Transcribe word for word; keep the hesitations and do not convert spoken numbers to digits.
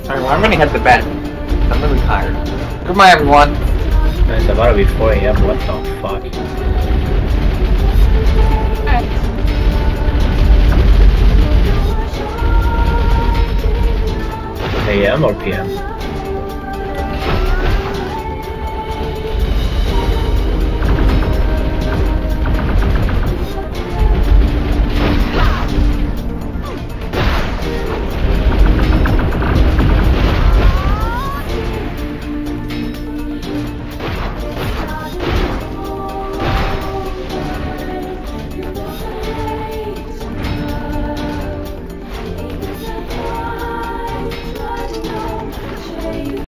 Alright, well, I'm gonna head to bed. I'm really tired. Goodbye, everyone. It's about to be four A M, what the fuck? A M or P M?